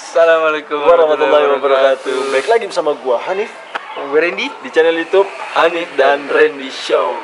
Assalamualaikum warahmatullahi wabarakatuh. Baik lagi bersama gua Hanif, gue Randy di channel YouTube Hanif dan Randy Show.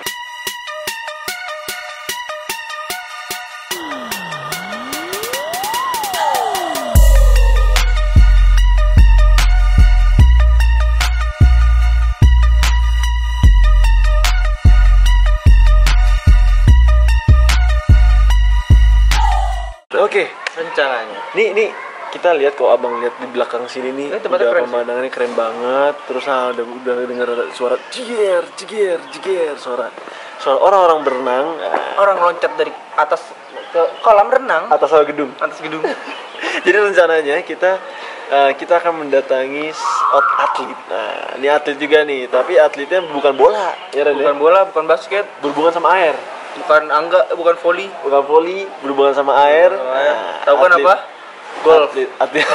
Oke, rencananya. nih kita lihat kok abang lihat di belakang sini nih, udah pemandangannya keren banget. Terus udah dengar suara jiger, suara orang-orang berenang, Orang loncat dari atas ke kolam renang. atas gedung. Jadi rencananya kita akan mendatangi atlet. Nah, ini atlet juga nih, tapi atletnya bukan bola, ya Ren? Bukan bola, bukan basket, Berhubungan sama air. bukan bukan voli. Bukan voli, berhubungan sama air. Tahu kan apa? Golf. Atlet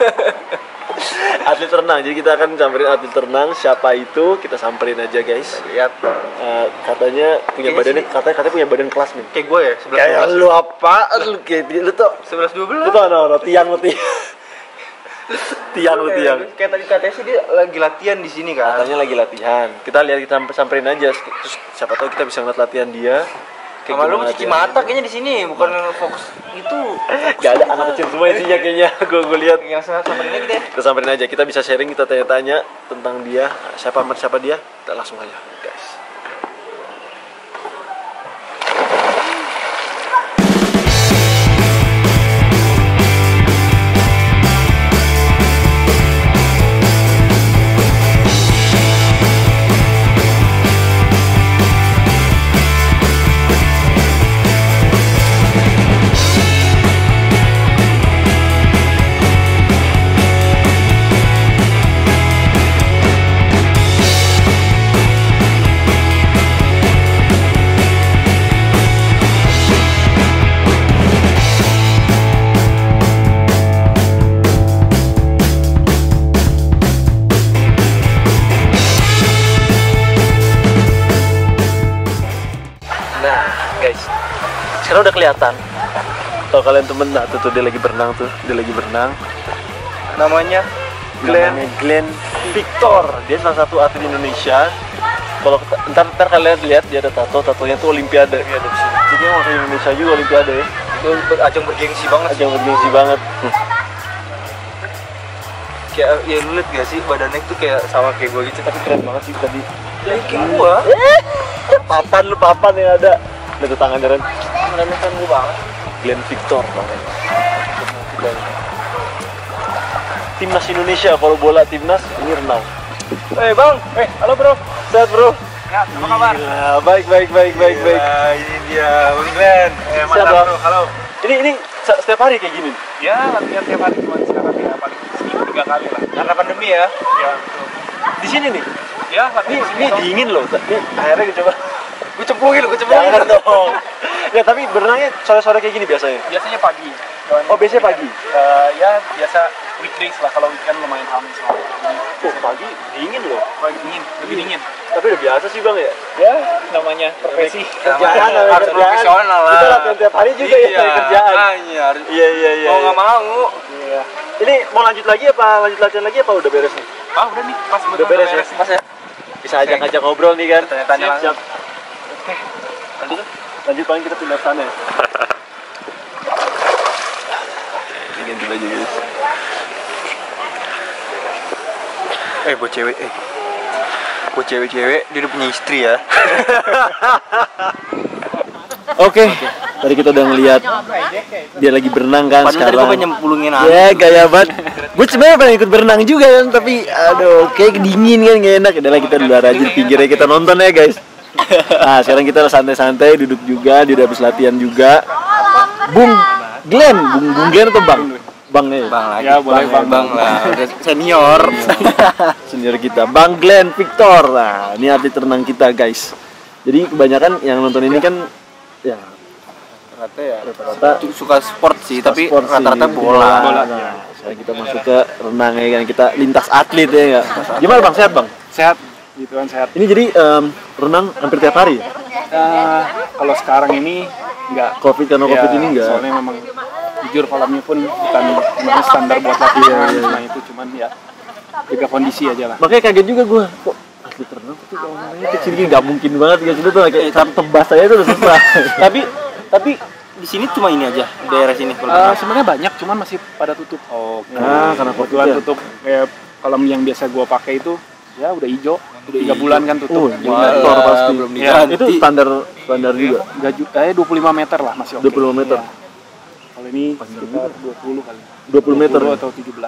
atlet renang. Jadi kita akan samperin atlet renang. Siapa itu? Kita samperin aja, guys. Lihat. Katanya punya Kayaknya katanya punya badan kelas nih. Kayak gue ya, 11 Kayak lu apa? Lu kayak lu tuh 11 12. lu tuh tiang. tiang. Kayak tadi katanya sih dia lagi latihan di sini kan. Katanya lagi latihan. Kita lihat, kita samperin aja. Terus siapa tahu kita bisa ngeliat latihan dia. Sama lu cuci mata kayaknya di sini, bukan fokus itu. Gak ada anak kecil semua isinya kayaknya. Gue lihat. Yang samperin aja kita. Kita samperin aja. Kita bisa sharing, kita tanya-tanya tentang dia. Siapa dia? Kita langsung aja, guys. Guys, sekarang udah kelihatan. Kalau kalian temen, nah tuh dia lagi berenang tuh, Namanya Glenn Victor. Dia salah satu atlet Indonesia. Kalau ntar kalian lihat dia ada tatonya tuh Olimpiade. Jadi yang wakil Indonesia juga Olimpiade ya. itu ajang bergengsi banget. Kayak ya lu liat gak sih badannya tuh kayak sama kayak gue gitu, Tapi keren banget sih tadi. ya kayak gua. Papan yang ada. Lihat tangannya Ren. Meremehkan gua banget. Glenn Victor banget. Timnas Indonesia, kalau bola timnas, ini renang. Bang, halo bro. Sehat bro? Ya, apa kabar? Gila, baik. Ini dia Bang Glenn. Sehat, Mantap Bang. bro, halo. Ini setiap hari kayak gini? Ya, latihan tiap hari, cuma sekarang ya paling seminggu 3 kali lah. Karena pandemi ya. Ya, betul. Di sini nih? Ya, latihan Ini dingin loh. Nih, akhirnya gue coba. Gue cemplungin. Jangan dong. Ya, tapi berenangnya sore-sore kayak gini biasanya? Biasanya pagi. Oh, biasanya pagi? Ya, biasa weekdays lah, kalau weekend lumayan ramai semua. Oh, pagi dingin loh. Pagi dingin, lebih dingin. Tapi udah biasa sih Bang ya? Ya, namanya profesi. Kerjaan, harus profesional lah. Kita latihan tiap hari juga ya, kerjaan. Iya. Mau nggak mau. Iya. Ini mau lanjut latihan lagi apa udah beres nih? Udah nih, pas Udah beres ya? Pas ya. Bisa ajak ngobrol nih kan? Tanya-tanya Siap. Oke. Lanjut paling kita pindah sana ya. Ini ganti baju guys. Buat cewek-cewek, dia udah punya istri ya. Oke. Tadi kita udah ngeliat dia lagi berenang kan. Padahal tadi gue pengen nyemplungin Ya gaya banget. Gue sebenarnya pengen ikut berenang juga kan, tapi aduh kayak dingin kan, gak enak. Udah lah kita di luar aja di pinggirnya kita nonton ya guys. Nah sekarang kita santai-santai duduk juga, dia udah habis latihan juga. Bung Glenn atau Bang? Bang nih. Bang lagi. Ya boleh Bang lah. Udah senior. Senior kita, Bang Glenn Victor. Nah ini atlet renang kita guys. Jadi kebanyakan yang nonton ini kan ya rata-rata suka sport sih, tapi sport rata-rata sih, bola. Nah, sekarang kita masuk ke renang ya kan, kita lintas atlet ya nggak? Gimana Bang, sehat Bang? Sehat, gitu kan sehat. Ini jadi renang hampir tiap hari ya? Kalau sekarang ini enggak. Karena Covid ini enggak? Soalnya memang jujur kolamnya pun bukan standar buat latihan. Nah itu cuman ya jaga kondisi aja lah. Makanya kaget juga gue, kok atlet renang tapi kalau namanya kecil gini nggak mungkin banget guys, itu tuh kayak tebas aja tuh udah susah. Tapi di sini cuma ini aja daerah sini. Sebenarnya banyak, cuman masih pada tutup. Nah, karena kebetulan tutup kayak kolam yang biasa gua pakai itu ya udah hijau, udah 3 bulan kan tutup. Kotor pasti. Belum Ya, diganti. Itu standar juga. 25 meter lah masih oke. 25 meter. Ya. Kalau ini sekitar 20 kali. 20 meter. 20 atau 17.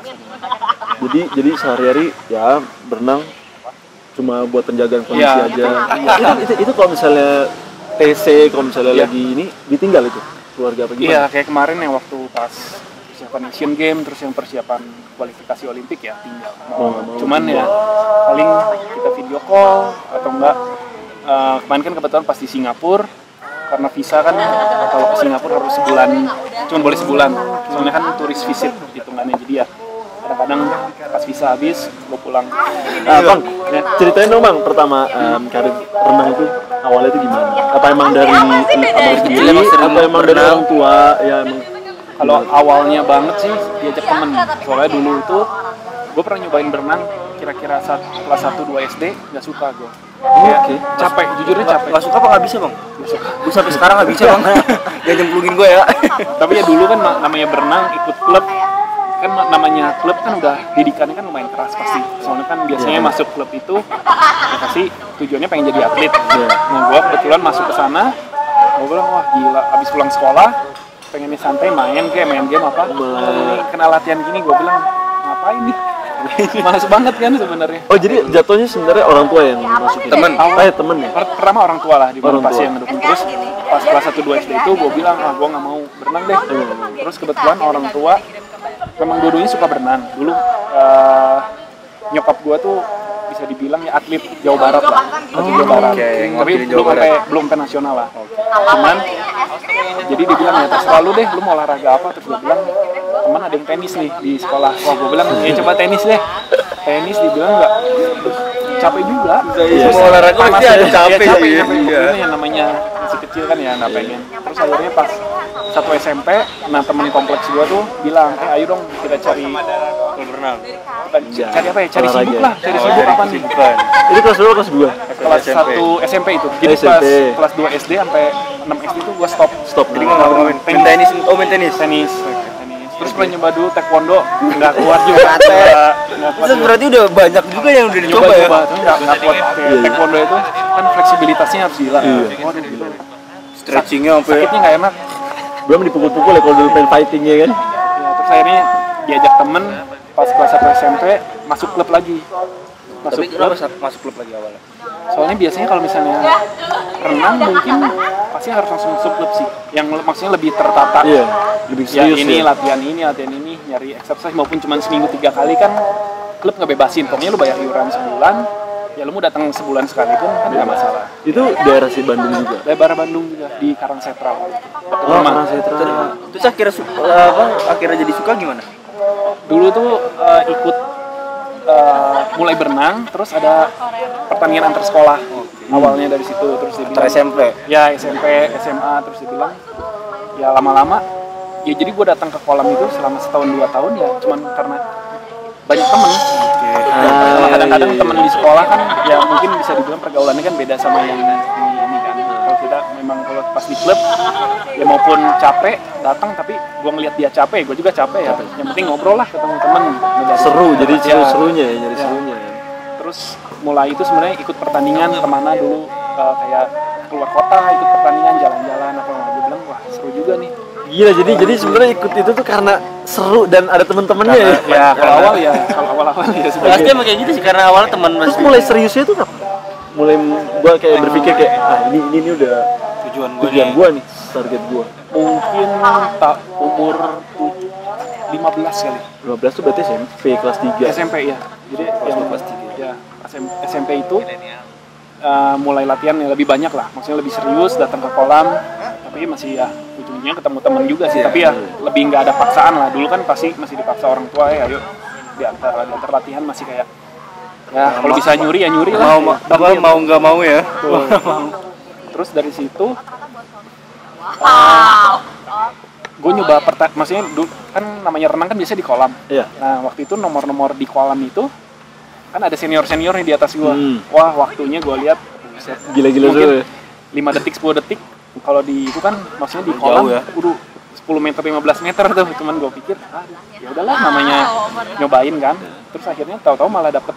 Jadi sehari-hari ya berenang cuma buat penjagaan kondisi Ya. aja. Itu kalau misalnya TC, kalau misalnya lagi ini ditinggal itu keluarga apa gimana? Iya, kayak kemarin yang waktu pas persiapan Asian Games terus yang persiapan kualifikasi Olimpik ya tinggal. Cuman ya paling kita video call atau enggak kemarin kan kebetulan pas di Singapura karena visa kan kalau ke Singapura harus sebulan, cuma boleh sebulan. Soalnya kan turis visit hitungannya, jadi ya kadang-kadang pas visa habis gue pulang. Bang, ceritain dong bang, pertama karir renang itu awalnya itu gimana? Apa emang dari abang sendiri atau emang dari orang tua? Ya emang. Kalau awalnya banget sih diajak temen, soalnya dulu itu gue pernah nyobain berenang kira-kira kelas 1-2 SD, nggak suka gue. Oke. Capek, jujurnya capek. Nggak suka apa nggak bisa bang? Nggak suka. Gue sampai sekarang nggak bisa bang. Jangan nyemplungin gue ya. Tapi ya dulu kan namanya berenang ikut klub, kan namanya klub kan udah didikannya kan lumayan keras pasti. Soalnya kan biasanya masuk klub itu ya pasti tujuannya pengen jadi atlet. Nah gue kebetulan masuk ke sana, gue bilang wah gila, abis pulang sekolah pengennya santai main game apa. Ini kena latihan gini, gue bilang ngapain nih? Males banget kan sebenarnya. Oh jadi jatuhnya sebenarnya orang tua yang masukin? Temen. Temen ya? Pertama orang tua lah, di mana Orang pasti tua. yang ngedukung. Terus pas kelas 1-2 SD itu gue bilang gue nggak mau berenang deh. Terus kebetulan orang tua memang dua-duanya suka berenang. Dulu nyokap gue tuh bisa dibilang ya atlet Jawa Barat lah, atlet Jawa Barat. Tapi belum sampai nasional lah. Cuman jadi dia bilang ya terserah lu deh, lu mau olahraga apa? Terus gue bilang teman ada yang tenis nih di sekolah. Wah gue bilang ya coba tenis deh. Tenis dibilang nggak capek juga. Semua olahraga Panas pasti ada ya, capek sih. Iya. Yang namanya masih kecil kan ya nggak pengen. Terus akhirnya pas satu SMP, nah temen kompleks gua tuh bilang, ayo dong kita cari Berenang. cari apa ya? Cari Olahraga. sibuk lah. Cari sibuk apa nih? Ini kelas berapa, kelas 2? Kelas 1 SMP itu. Jadi SMP. kelas 2 SD sampai 6 SD itu gua stop. Jadi Jadi nggak main tenis. Oh main tenis. Tenis. Terus pernah nyoba dulu taekwondo, nggak kuat juga. Nggak kuat Itu juga. berarti udah banyak juga yang udah dicoba ya. Tapi nggak kuat. Taekwondo itu kan fleksibilitasnya harus gila. Waduh, gitu. Stretchingnya sampai. Sakitnya nggak enak. belum dipukul-pukul ya kalau dulu pengen fighting ya kan? Ya, terus akhirnya diajak temen pas kelas 1 SMP masuk klub lagi. Tapi kenapa masuk klub lagi awalnya? Soalnya biasanya kalau misalnya renang mungkin pasti harus langsung masuk klub sih. Yang maksudnya lebih tertata. Iya, lebih Ya serius ini ya. latihan ini, nyari exercise maupun cuma seminggu 3 kali kan klub ngebebasin. Pokoknya lu bayar iuran sebulan, ya lu mau datang sebulan sekalipun kan nggak masalah. Itu daerah si Bandung juga. Lebar Bandung juga di Karangsetra. Oh, Karangsetra. Terus akhirnya jadi suka gimana? Dulu tuh ikut mulai berenang, terus ada pertandingan antar sekolah. Awalnya dari situ, terus dia bilang SMP. ya SMP, SMA, terus dia bilang ya lama-lama ya jadi gue datang ke kolam itu selama setahun 2 tahun ya cuman karena banyak temen. Karena kadang-kadang temen di sekolah kan ya mungkin bisa dibilang pergaulannya kan beda sama yang ini kan. Kalau kita memang kalau pas di klub ya maupun capek datang tapi gue ngeliat dia capek, gue juga capek ya. Yang penting ngobrol lah ketemu temen. Seru, jadi Ya. seru-serunya ya, nyari serunya ya. Terus mulai itu sebenarnya ikut pertandingan kemana dulu kayak keluar kota ikut pertandingan jalan-jalan apa gue bilang wah seru juga nih. Gila, jadi sebenarnya ikut itu tuh karena seru dan ada temen-temennya ya. Ya kalau awal ya Pasti sebagai emang kayak gitu sih karena awalnya teman Terus mulai seriusnya tuh kapan? Mulai gua kayak berpikir kayak ini udah tujuan tujuan gua nih, target gua. mungkin tak umur 15 kali. 15 tuh berarti SMP kelas 3. SMP ya. Jadi yang kelas 3 ya. SMP itu mulai latihan yang lebih banyak lah. Maksudnya lebih serius datang ke kolam. Tapi masih ya ujungnya ketemu teman juga sih. Tapi ya lebih nggak ada paksaan lah. Dulu kan pasti masih dipaksa orang tua ya. Ayo diantar latihan masih kayak ya kalau bisa nyuri ya nyuri lah. mau nggak mau ya. Terus dari situ gue nyoba maksudnya kan namanya renang kan biasanya di kolam. Iya. Nah waktu itu nomor-nomor di kolam itu kan ada senior-senior nih di atas gue. Wah waktunya gue lihat Gila-gila mungkin tuh. 5 detik 10 detik. Kalau di itu kan maksudnya di kolam ya. udah 10 meter 15 meter tuh. Cuman gue pikir ya udahlah namanya nyobain kan. Terus akhirnya tahu-tahu malah dapet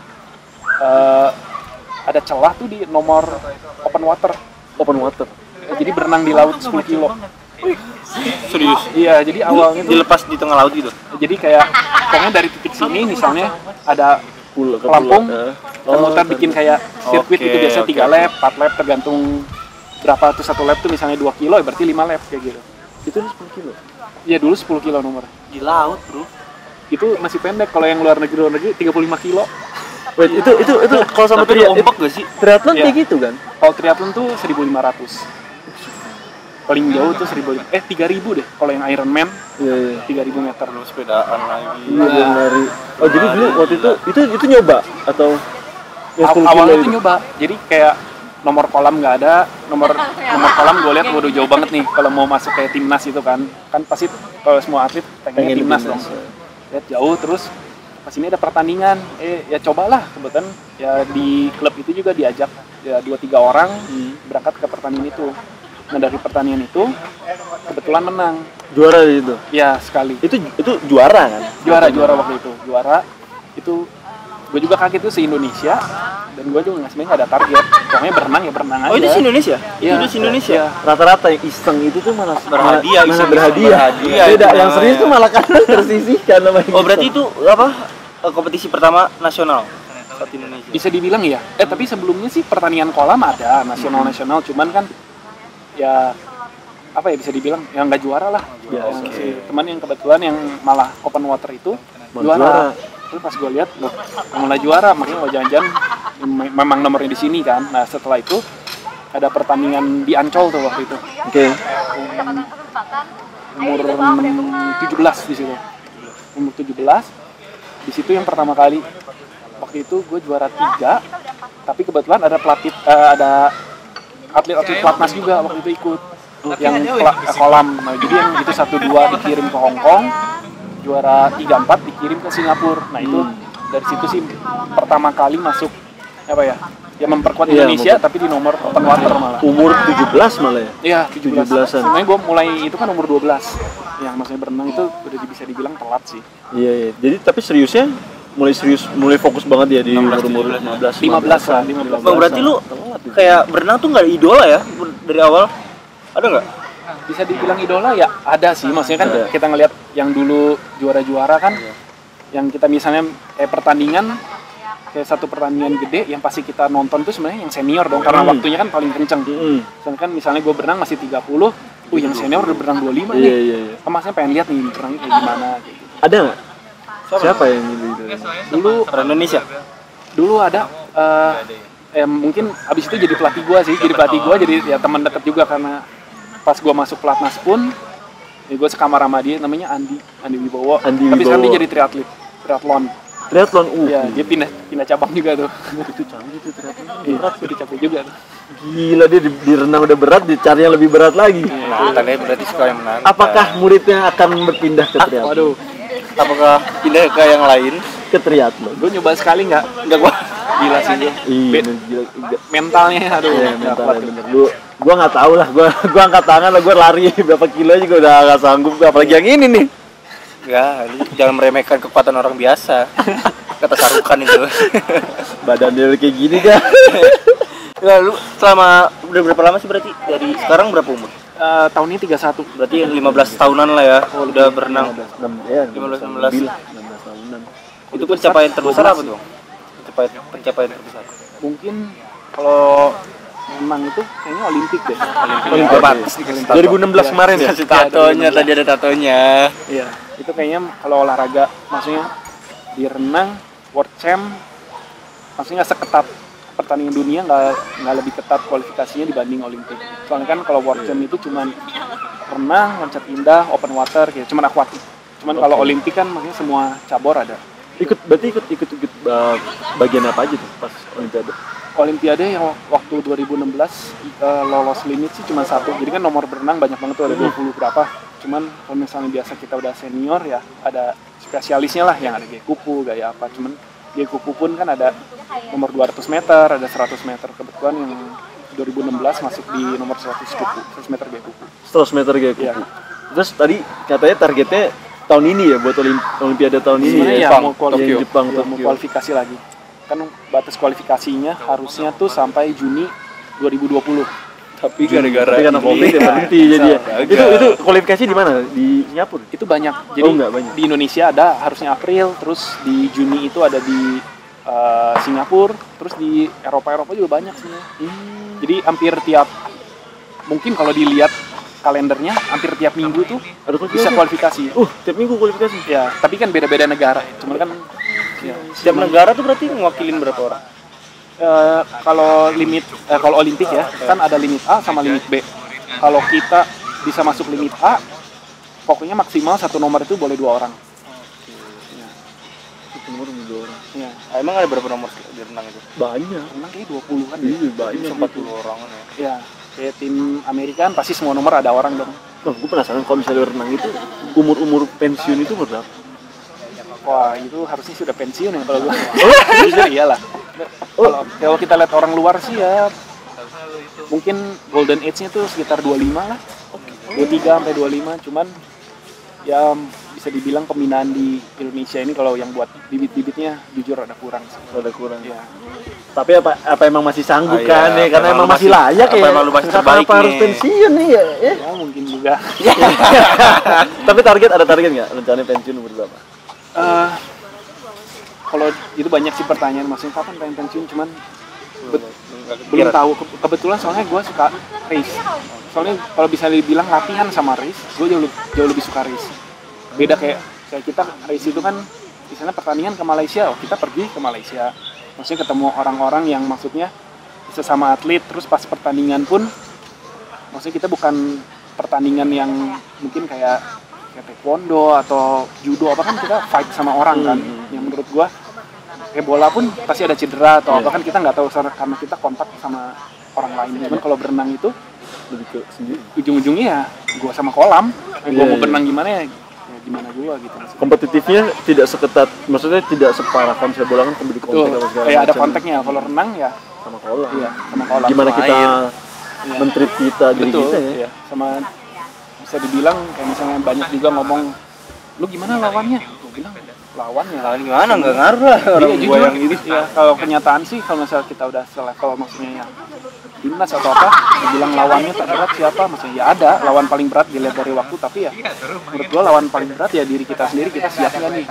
ada celah tuh di nomor open water. Jadi berenang di laut 10 kilo. Serius? Iya, jadi awalnya tuh Dilepas di tengah laut gitu? jadi kayak pokoknya dari titik sini misalnya ada pelampung, kita muter bikin kayak sirkuit itu biasanya 3 lap, 4 lap tergantung berapa tuh satu lap tuh misalnya 2 kilo, berarti 5 lap kayak gitu. Itu 10 kilo. Iya dulu 10 kilo nomor. Di laut bro. Itu masih pendek, kalau yang luar negeri 35 kilo. Wait, itu kalau sama Tapi ada ombak gak sih? triathlon Iya. kayak gitu kan? Kalau triathlon tuh 1.500. Paling jauh tuh 3.000 deh. Kalau yang Ironman Iya. 3.000 meter. Belum sepedaan lagi. Iya, belum lari. Oh, jadi dulu waktu itu nyoba atau yang 10 kilo Awalnya tuh itu? nyoba. Jadi kayak nomor kolam nggak ada, nomor kolam gue lihat waduh jauh banget nih kalau mau masuk kayak timnas itu kan pasti kalau semua atlet pengennya Pengen timnas timnas, dong. Lihat jauh terus pas ini ada pertandingan, ya cobalah kebetulan ya di klub itu juga diajak ya 2-3 orang berangkat ke pertandingan itu. Nah dari pertandingan itu kebetulan menang. Juara itu. Ya sekali. Itu juara kan? Juara waktu itu. Juara itu gue juga kaget tuh se-Indonesia dan gue juga sebenarnya nggak ada target. Pokoknya berenang ya berenang aja. Oh itu Indonesia? Iya. Itu Indonesia? Iya. Rata-rata yang iseng itu tuh malah Berhadiah, malah iseng berhadiah. berhadiah Beda, itu yang namanya. serius tuh malah kadang tersisihkan namanya. Oh berarti itu apa? Kompetisi pertama nasional saat Indonesia. Bisa dibilang ya. Tapi sebelumnya sih pertandingan kolam ada nasional, cuman kan ya apa ya bisa dibilang yang nggak juara lah. Ya, Yang si teman yang kebetulan yang malah open water itu juara. Terus pas gue lihat, mulai juara, makanya jangan-jangan memang nomornya di sini kan. Nah setelah itu ada pertandingan di Ancol tuh waktu itu. Oke. Umur 17 di situ. Umur 17 di situ yang pertama kali. Waktu itu gue juara 3, tapi kebetulan ada pelatih ada atlet-atlet pelatnas juga waktu itu ikut yang kolam. Nah, jadi yang itu 1-2 dikirim ke Hong Kong, juara 3-4 dikirim ke Singapura. Nah itu dari situ sih pertama kali masuk apa ya? Ya memperkuat Iya, Indonesia tapi di nomor open water malah. Umur 17 malah ya? Iya, 17-an. Sebenarnya gue mulai itu kan umur 12. Yang maksudnya berenang itu udah bisa dibilang telat sih. Iya. Jadi tapi seriusnya mulai fokus banget ya di umur 15 lah, 15. Bang berarti lu kayak berenang tuh nggak ada idola ya dari awal? Ada nggak? Bisa dibilang idola ya ada sih, maksudnya kan Ada. kita ngelihat yang dulu juara-juara kan, yang kita misalnya kayak pertandingan, kayak satu pertandingan gede yang pasti kita nonton tuh sebenarnya yang senior dong, karena waktunya kan paling kenceng. Sedangkan misalnya gue berenang masih 30, yang senior udah berenang 25 nih. Iya. Maksudnya pengen lihat nih berenangnya kayak gimana gitu. Ada nggak? Siapa yang gitu? Orang Indonesia. Dulu ada mungkin abis itu jadi pelatih gue sih, jadi ya teman dekat juga karena pas gue masuk pelatnas pun ya gue sekamar sama dia namanya Andi Wibowo. Tapi sekarang dia jadi triathlon. Iya, dia pindah cabang juga tuh. Itu canggih tuh triathlon. Berat tuh, capek juga tuh. Gila, dia di renang udah berat, dicari yang lebih berat lagi. Nah, tandanya berarti suka yang menang. Apakah muridnya akan berpindah ke triathlon? Waduh, Apakah pindah ke yang lain? Ke triathlon. gue nyoba sekali nggak gue gila sih dia. Iya, gila. Mentalnya aduh. Iya, nggak mental kuat ya, tuh. bener. Gua nggak tahu lah, gua angkat tangan lah, gua lari berapa kilo juga udah nggak sanggup, apalagi yang ini nih. Enggak, lu jangan meremehkan kekuatan orang biasa. Kata Sarukan itu. Badan dia kayak gini kan. Lalu selama udah berapa lama sih berarti? Dari sekarang berapa umur? Tahun ini 31. Berarti 15 tahunan lah ya, udah berenang. 16 tahunan. Itu pencapaian terbesar apa tuh? Pencapaian terbesar. Mungkin kalau memang itu kayaknya Olimpik deh. Olimpik batas nih kalian. 2016 kemarin ya? Tatonya tadi ada tatonya. Iya, itu kayaknya kalau olahraga maksudnya di renang World Champ maksudnya nggak seketat pertandingan dunia, nggak lebih ketat kualifikasinya dibanding Olimpik. Soalnya kan kalau World Champ itu cuman renang, loncat indah, open water kayak cuman akuatik. Cuman kalau Olimpik kan maksudnya semua cabur ada. Berarti ikut bagian apa aja tuh pas Olimpiade? Olimpiade yang waktu 2016 lolos limit sih cuma 1. Jadi kan nomor berenang banyak banget tuh, ada 20 berapa. Cuman kalau misalnya biasa kita udah senior ya ada spesialisnya lah yang ada gaya kupu, gaya apa. Cuman gaya kupu pun kan ada nomor 200 meter, ada 100 meter. Kebetulan yang 2016 masuk di nomor 100 kupu, 100 meter gaya kupu. 100 meter gaya kupu. Iya. Terus tadi katanya targetnya tahun ini ya buat Olimpiade tahun ini Sebenarnya ya. ya mau Jepang, ya, mau Tokyo. kualifikasi lagi. Kan batas kualifikasinya harusnya tuh sampai Juni 2020. Tapi gara-gara Tapi karena ini, Covid ya berhenti jadi ya. gagal. Itu kualifikasi di mana? Di Singapura. Itu banyak. Jadi enggak banyak. di Indonesia ada harusnya April, terus di Juni itu ada di Singapura, terus di Eropa juga banyak sebenarnya. Jadi hampir tiap, mungkin kalau dilihat kalendernya hampir tiap minggu tuh Ada bisa kualifikasi. tiap minggu kualifikasi. Ya, tapi kan beda-beda negara. Cuman kan ya, Setiap negara tuh berarti ngewakilin berapa orang? kalau limit kalau Olimpik ya kan ada limit A sama limit B. Kalau kita bisa masuk limit A, pokoknya maksimal satu nomor itu boleh 2 orang. Itu nomor 2 orang. Ya, Emang ada berapa nomor di renang itu? Banyak. renang kayak 20 kan. Iya, banyak. 40 orang kan ya. Ya, kayak tim Amerika kan pasti semua nomor ada orang dong. Wah, gue penasaran kalau misalnya renang itu umur pensiun itu berapa? Wah, itu harusnya sudah pensiun ya kalau gua. Jujur iyalah. Kalau kita lihat orang luar sih ya mungkin golden age-nya tuh sekitar 25 lah. 23 sampai 25, cuman ya bisa dibilang pembinaan di Indonesia ini kalau yang buat bibit-bibitnya jujur ada kurang sih. Ada kurang. Ya. Tapi apa emang masih sanggup Iya, kan ya? Karena apa emang lu masih masih- layak apa ya. emang lu masih Kenapa terbaik harus nih? pensiun nih ya? Ya mungkin juga. Tapi ada target nggak? Rencananya pensiun umur berapa? Kalau itu banyak sih pertanyaan, maksudnya kapan pengen pensiun, cuman belum tahu. Kebetulan soalnya gue suka race. Soalnya kalau bisa dibilang latihan sama race, gue jauh lebih suka race. Beda kayak kita race itu kan misalnya pertandingan ke Malaysia, kita pergi ke Malaysia. Maksudnya ketemu orang-orang yang maksudnya sesama atlet, terus pas pertandingan pun maksudnya kita bukan pertandingan yang mungkin kayak taekwondo atau judo apa kan kita fight sama orang kan. Yang menurut gua kayak bola pun pasti ada cedera atau apa kan kita nggak tahu karena kita kontak sama orang lain. Cuman kalau berenang itu Lebih ke sendiri. ujung-ujungnya ya gua sama kolam. Gua mau Iya. berenang gimana ya gimana gua gitu. Kompetitifnya tidak seketat, maksudnya tidak separah kan misalnya bola kan kompetitif Betul. kontak apa segala Kayak ada macam. kontaknya. Kalau renang ya Sama kolam. iya sama kolam. Gimana sama kita air. Iya. men-treat kita diri Betul, kita ya? iya. Sama bisa dibilang kayak misalnya banyak juga ngomong lu gimana lawannya? Gue bilang lawannya. Lawan gimana? Nggak ngaruh lah orang Iya, gua jujur, yang ini. ya, kalau kenyataan sih kalau misalnya kita udah selevel maksudnya ya timnas atau apa, dibilang lawannya terberat siapa? Maksudnya ya ada lawan paling berat dilihat dari waktu, tapi ya menurut gua lawan paling berat ya diri kita sendiri, kita siap nggak nih?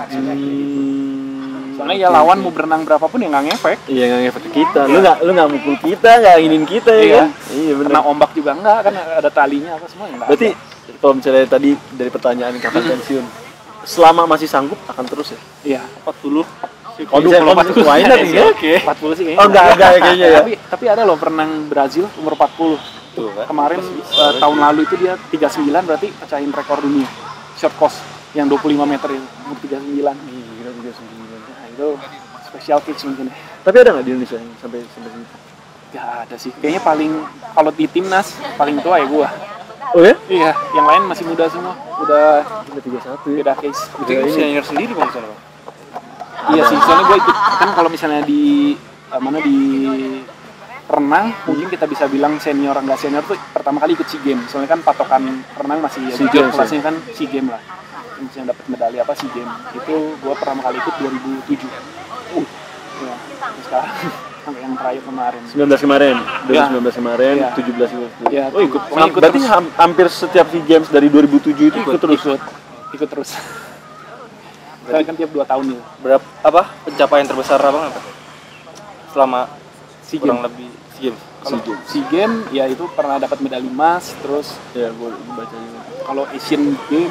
Soalnya ya lawan mau berenang berapapun ya nggak ngefek. Iya, nggak ngefek ke kita. Lu nggak mukul kita, nggak inginin kita ya Iya. kan? Iya benar. Kena ombak juga enggak, kan ada talinya apa semua enggak. Berarti kalau misalnya tadi dari pertanyaan kapan pensiun, selama masih sanggup akan terus ya? iya 40. Oh, bisa kalau 40 why not ya? Oke. 40 sih kayaknya. Oh, enggak ya kayaknya ya. Tapi ada loh perenang Brazil umur 40. Tuh kan. Kemarin tahun lalu itu dia 39 berarti pecahin rekor dunia short course yang 25 meter itu umur 39. Gila 39. Nah, itu special case mungkin ya. Tapi ada nggak di Indonesia yang sampai segitu? Gak ada sih. Kayaknya paling kalau di timnas paling tua ya gua. Oh ya? Iya, yang lain masih muda semua. Udah Udah 31 ya. beda case. Itu senior sendiri bang sana. Bang? Iya sih, soalnya gue ikut kan kalau misalnya di di renang mungkin kita bisa bilang senior nggak senior tuh pertama kali ikut SEA Games. Soalnya kan patokan renang masih ya, SEA junior Games, kelasnya kan SEA Games lah. Yang dapat medali apa SEA Games. Itu gue pertama kali ikut 2007. Ya, terus sekarang sampai yang terakhir kemarin. 19 kemarin, 2019 kemarin, Iya. 17 ikut. Ya, Oh ikut. pokoknya ikut Berarti terus. hampir setiap SEA Games dari 2007 itu ikut terus. Ikut terus. Soalnya kan tiap 2 tahun itu. Berapa apa pencapaian terbesar abang apa? Selama SEA kurang Games. lebih SEA Games. Kalau SEA Games ya itu pernah dapat medali emas, terus Ya, gue baca juga. kalau Asian Games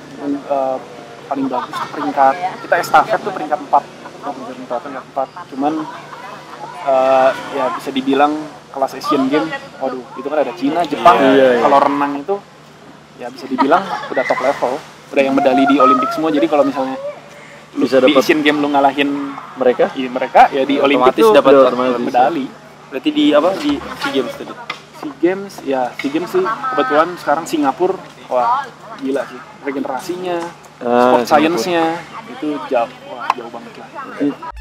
paling bagus tuh peringkat kita estafet tuh peringkat 4. Cuman ya bisa dibilang kelas Asian Games, waduh itu kan ada Cina, Jepang. Iya, iya. Kalau renang itu ya bisa dibilang udah top level, udah yang medali di Olimpik semua. Jadi kalau misalnya lu Bisa di dapat- Asian Games lu ngalahin Mereka? mereka ya di Olimpik Otomatis tuh dapat otomatis. medali. Berarti di apa di SEA Games tadi? SEA Games sih kebetulan sekarang Singapura, wah gila sih. Regenerasinya, Ah, sport science-nya itu jauh banget lah.